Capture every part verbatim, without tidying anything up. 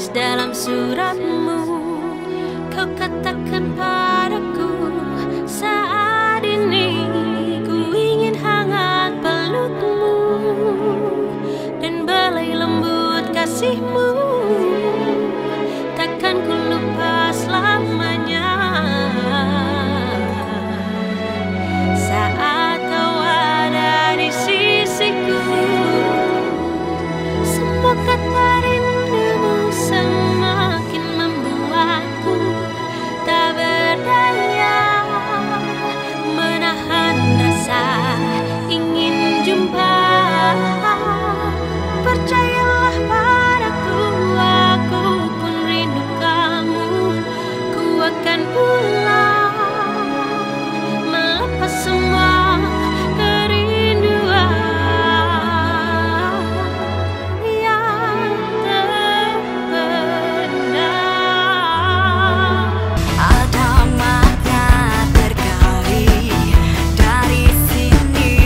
tertulis dalam suratmu. Kau katakan padaku saat ini ku ingin hangat pelukmu dan belai lembut kasihmu. Takkan ku lupa selamanya saat kau ada di sisiku. Semua kata rindumu semakin membuatku tak berdaya menahan rasa ingin jumpa. Percayalah padaku, aku pun rindu kamu. Ku akan pulang melepas semua kerinduan yang terpendam. Ada makna tergali dari sini,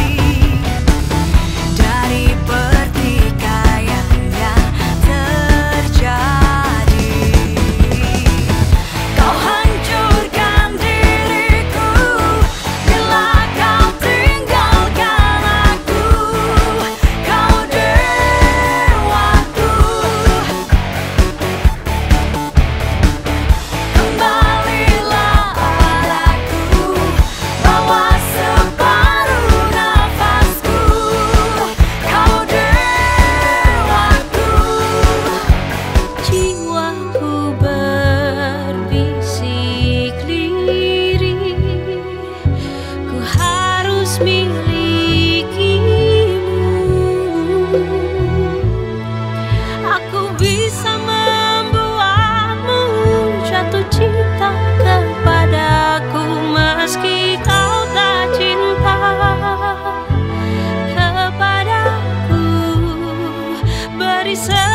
dari pertikaian yang terjadi. Kau hancurkan diriku bila kau tinggalkan aku. Kau dewaku, kembalilah padaku, bawa separuh nafasku. Kau dewaku. Jiwaku berbisik lirih, ku harus milikimu. Aku bisa membuatmu jatuh cinta kepadaku meski kau tak cinta kepadaku. Beri